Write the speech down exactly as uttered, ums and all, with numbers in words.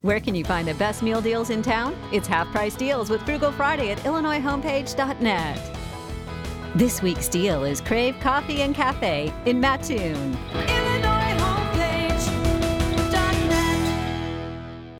Where can you find the best meal deals in town? It's Half Price Deals with Frugal Friday at illinois homepage dot net. This week's deal is Crave Coffee and Cafe in Mattoon.